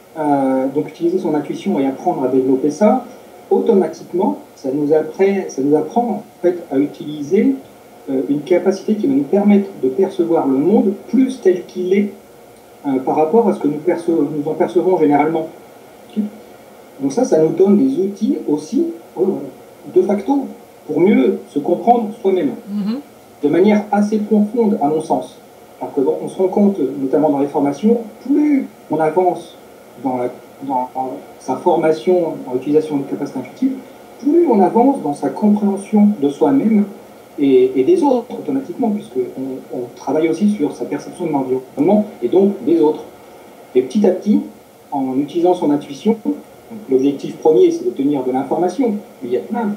Donc utiliser son intuition et apprendre à développer ça, automatiquement, ça nous apprend en fait, à utiliser une capacité qui va nous permettre de percevoir le monde plus tel qu'il est par rapport à ce que nous en percevons généralement. Donc ça nous donne des outils aussi, de facto, pour mieux se comprendre soi-même, de manière assez profonde à mon sens. Alors que, bon, on se rend compte, notamment dans les formations, plus on avance dans sa formation, dans l'utilisation de capacités intuitives, plus on avance dans sa compréhension de soi-même et des autres automatiquement, puisqu'on travaille aussi sur sa perception de l'environnement et donc des autres. Et petit à petit, en utilisant son intuition, l'objectif premier c'est d'obtenir de l'information, mais il y a plein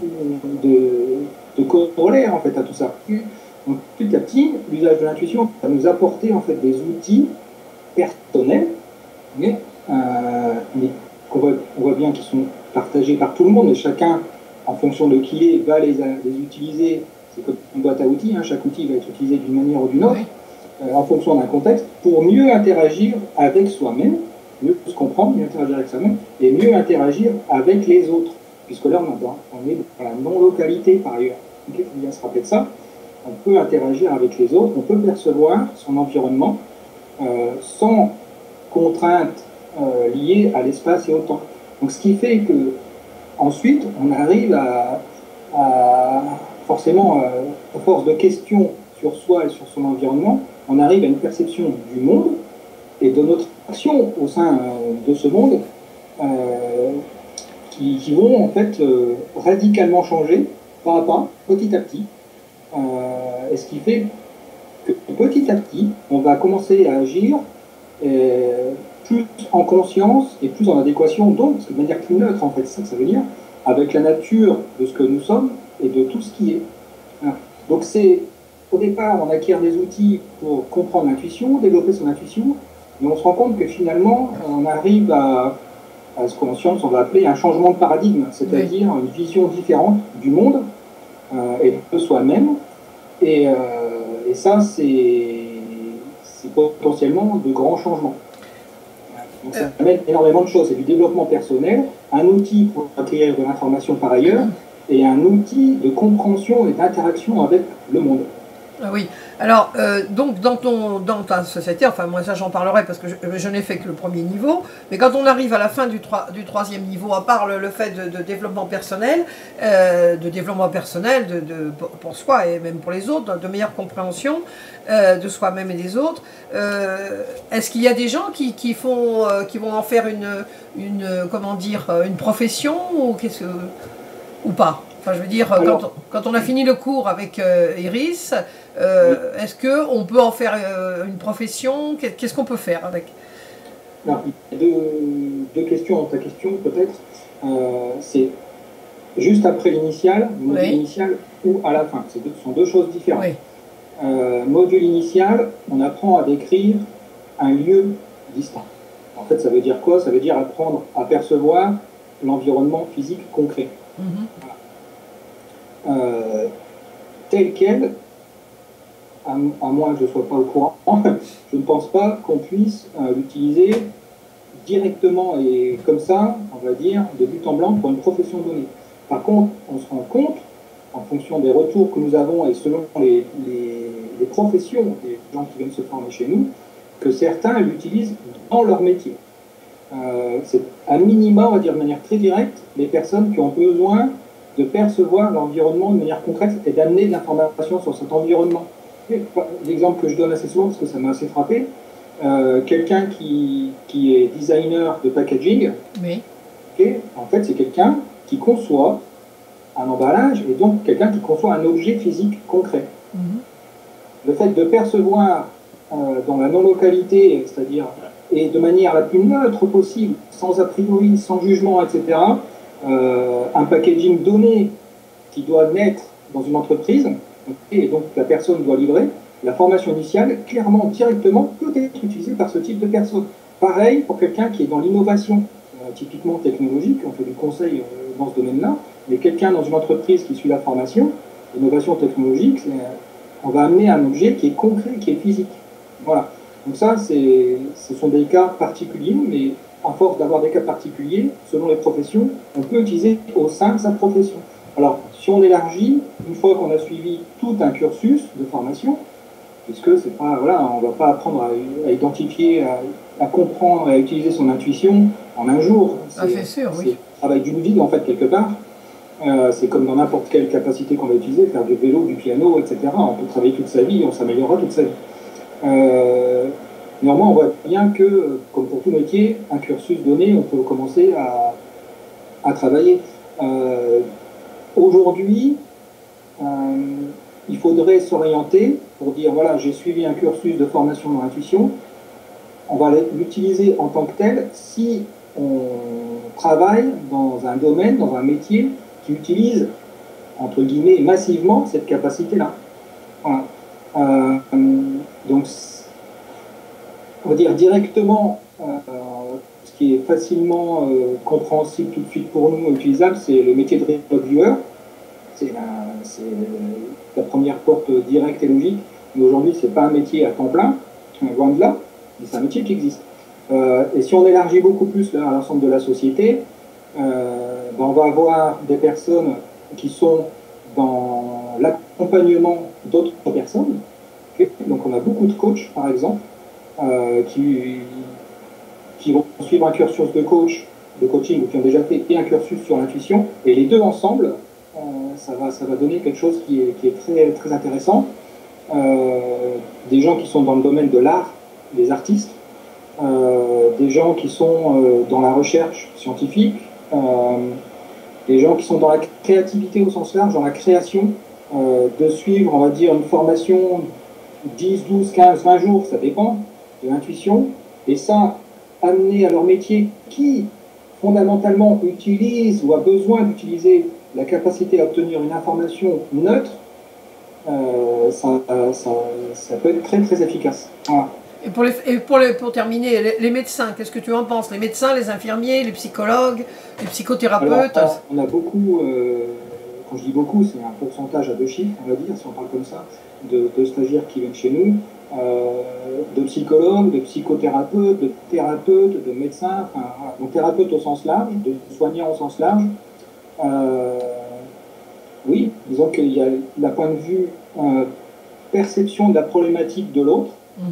de corollaires en fait à tout ça. Donc petit à petit, l'usage de l'intuition va nous apporter en fait des outils personnels, mais on voit bien qu'ils sont partagés par tout le monde, et chacun, en fonction de qui il est, va les utiliser. C'est comme une boîte à outils, hein, chaque outil va être utilisé d'une manière ou d'une autre, en fonction d'un contexte, pour mieux interagir avec soi-même, mieux se comprendre, mieux interagir avec soi-même, et mieux interagir avec les autres. Puisque là, on est dans la non-localité par ailleurs. Okay, il faut bien se rappeler de ça. On peut interagir avec les autres, on peut percevoir son environnement sans contraintes liées à l'espace et au temps. Donc ce qui fait que ensuite on arrive forcément à force de questions sur soi et sur son environnement, on arrive à une perception du monde et de notre action au sein de ce monde qui vont en fait radicalement changer pas à pas, petit à petit. Et ce qui fait que petit à petit, on va commencer à agir plus en conscience et plus en adéquation, donc de manière plus neutre, en fait, c'est ça que ça veut dire, avec la nature de ce que nous sommes et de tout ce qui est. Donc c'est, au départ, on acquiert des outils pour comprendre l'intuition, développer son intuition, mais on se rend compte que finalement, on arrive à ce qu'en science on va appeler un changement de paradigme, c'est-à-dire une vision différente du monde et de soi-même. Et ça, c'est potentiellement de grands changements. Donc ça amène énormément de choses. C'est du développement personnel, un outil pour acquérir de l'information par ailleurs, et un outil de compréhension et d'interaction avec le monde. Ah oui. Alors, donc, dans ta société, enfin, moi, ça, j'en parlerai parce que je n'ai fait que le premier niveau, mais quand on arrive à la fin du troisième niveau, à part le fait de développement personnel, pour soi et même pour les autres, de meilleure compréhension de soi-même et des autres, est-ce qu'il y a des gens qui vont en faire une profession ou pas? Enfin, je veux dire, quand on a fini le cours avec Iris, est-ce qu'on peut en faire une profession? Qu'est-ce qu'on peut faire avec? Alors, il y a deux questions dans ta question, peut-être. C'est juste après l'initial, le module initial, ou à la fin. Ce sont deux choses différentes. Oui. Module initial, on apprend à décrire un lieu distant. En fait, ça veut dire quoi? Ça veut dire apprendre à percevoir l'environnement physique concret. Voilà. Tel quel, à moins que je ne sois pas au courant, je ne pense pas qu'on puisse l'utiliser directement et comme ça, on va dire, de but en blanc pour une profession donnée. Par contre, on se rend compte, en fonction des retours que nous avons et selon les professions des gens qui viennent se former chez nous, que certains l'utilisent dans leur métier. C'est à minima, on va dire de manière très directe, les personnes qui ont besoin de percevoir l'environnement de manière concrète et d'amener de l'information sur cet environnement. L'exemple que je donne assez souvent, parce que ça m'a assez frappé, quelqu'un qui est designer de packaging, en fait c'est quelqu'un qui conçoit un emballage et donc quelqu'un qui conçoit un objet physique concret. Le fait de percevoir dans la non-localité, c'est-à-dire et de manière la plus neutre possible, sans a priori, sans jugement, etc., un packaging donné qui doit naître dans une entreprise, et donc la personne doit livrer, la formation initiale, clairement, directement, peut être utilisée par ce type de personne. Pareil pour quelqu'un qui est dans l'innovation, typiquement technologique, on fait du conseil dans ce domaine-là, mais quelqu'un dans une entreprise qui suit la formation, l'innovation technologique, on va amener un objet qui est concret, qui est physique. Voilà. Donc ça, ce sont des cas particuliers, mais à force d'avoir des cas particuliers, selon les professions, on peut utiliser au sein de sa profession. Alors, si on élargit, une fois qu'on a suivi tout un cursus de formation, puisque c'est pas, voilà, on ne va pas apprendre à identifier, à comprendre, à utiliser son intuition en un jour. C'est sûr, oui. C'est le travail d'une vie, en fait, quelque part. C'est comme dans n'importe quelle capacité qu'on va utiliser, faire du vélo, du piano, etc. On peut travailler toute sa vie, on s'améliorera toute sa vie. Néanmoins, on voit bien que, comme pour tout métier, un cursus donné, on peut commencer à travailler. Aujourd'hui, il faudrait s'orienter pour dire, voilà, j'ai suivi un cursus de formation dans l'intuition, on va l'utiliser en tant que tel si on travaille dans un domaine, dans un métier qui utilise, entre guillemets, massivement cette capacité-là. Voilà. Donc, on va dire directement, ce qui est facilement compréhensible tout de suite pour nous, utilisable, c'est le métier de reviewer. C'est la première porte directe et logique. Mais aujourd'hui, ce n'est pas un métier à temps plein, loin de là, mais c'est un métier qui existe. Et si on élargit beaucoup plus là, à l'ensemble de la société, on va avoir des personnes qui sont dans l'accompagnement d'autres personnes. Okay. Donc on a beaucoup de coachs, par exemple, qui vont suivre un cursus de coaching, ou qui ont déjà fait et un cursus sur l'intuition, et les deux ensemble, ça va donner quelque chose qui est très, très intéressant. Des gens qui sont dans le domaine de l'art, des artistes, des gens qui sont dans la recherche scientifique, des gens qui sont dans la créativité au sens large, dans la création, de suivre, on va dire, une formation 10, 12, 15, 20 jours, ça dépend de l'intuition, et ça, amener à leur métier qui, fondamentalement, utilise ou a besoin d'utiliser la capacité à obtenir une information neutre, ça peut être très, très efficace. Voilà. Et pour terminer, les médecins, qu'est-ce que tu en penses? Les médecins, les infirmiers, les psychologues, les psychothérapeutes? Alors, on a beaucoup, quand je dis beaucoup, c'est un pourcentage à 2 chiffres, on va dire, si on parle comme ça, de stagiaires qui viennent chez nous, de psychologues, de psychothérapeutes, de médecins, enfin, voilà. Donc thérapeutes au sens large, de soignants au sens large. Oui, disons qu'il y a d'un point de vue perception de la problématique de l'autre.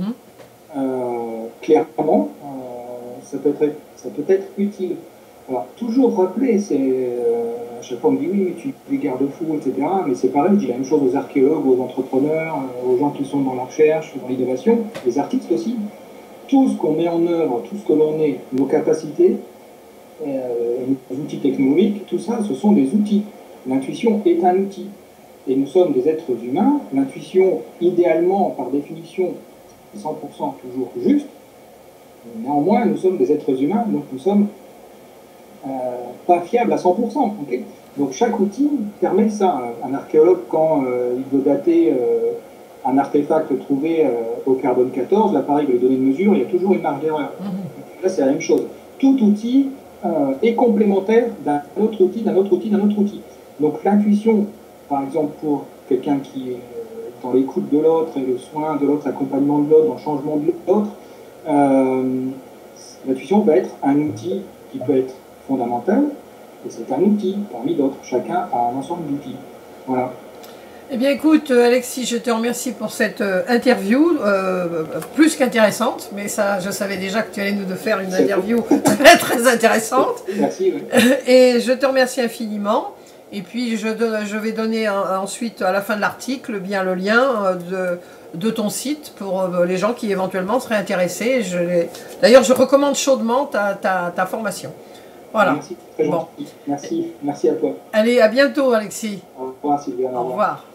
Clairement, ça peut être utile. Alors, toujours rappeler, à chaque fois on me dit oui, mais tu es garde-fou, etc. Mais c'est pareil, je dis la même chose aux archéologues, aux entrepreneurs, aux gens qui sont dans la recherche, dans l'innovation, les artistes aussi. Tout ce qu'on met en œuvre, tout ce que l'on est, nos capacités, nos outils technologiques, tout ça, ce sont des outils. L'intuition est un outil. Et nous sommes des êtres humains. L'intuition, idéalement, par définition, 100% toujours juste. Néanmoins, nous sommes des êtres humains, donc nous sommes pas fiables à 100%. Okay, donc chaque outil permet ça. Un archéologue, quand il veut dater un artefact trouvé au carbone 14, l'appareil va lui donner une mesure, il y a toujours une marge d'erreur. Là, c'est la même chose. Tout outil est complémentaire d'un autre outil, d'un autre outil, d'un autre outil. Donc l'intuition, par exemple, pour quelqu'un qui est dans l'écoute de l'autre et le soin de l'autre, l'accompagnement de l'autre, dans le changement de l'autre, l'intuition va être un outil qui peut être fondamental, et c'est un outil parmi d'autres. Chacun a un ensemble d'outils. Voilà. Eh bien écoute Alexis, je te remercie pour cette interview, plus qu'intéressante, mais ça je savais déjà que tu allais nous faire une interview très très intéressante. Merci. Oui. Et je te remercie infiniment. Et puis je vais donner ensuite à la fin de l'article bien le lien de ton site pour les gens qui éventuellement seraient intéressés. D'ailleurs je recommande chaudement ta formation. Voilà. Merci, très gentil. Merci à toi. Allez, à bientôt Alexis. Au revoir Sylvia. Au revoir.